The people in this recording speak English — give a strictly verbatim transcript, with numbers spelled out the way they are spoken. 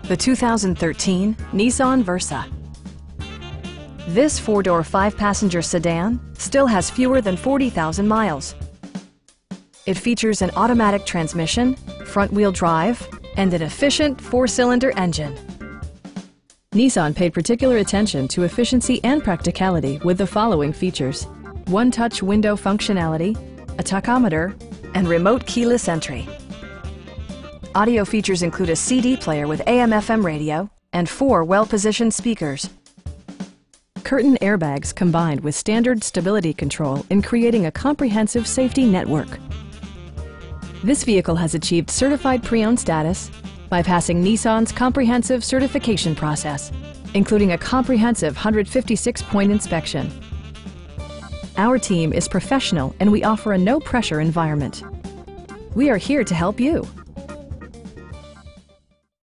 the two thousand thirteen Nissan Versa. This four-door, five-passenger sedan still has fewer than forty thousand miles. It features an automatic transmission, front-wheel drive, and an efficient four-cylinder engine. Nissan paid particular attention to efficiency and practicality with the following features: one-touch window functionality, a tachometer, and remote keyless entry. Audio features include a C D player with A M F M radio and four well-positioned speakers. Curtain airbags combined with standard stability control in creating a comprehensive safety network. This vehicle has achieved certified pre-owned status by passing Nissan's comprehensive certification process, including a comprehensive one hundred fifty-six point inspection. Our team is professional and we offer a no-pressure environment. We are here to help you.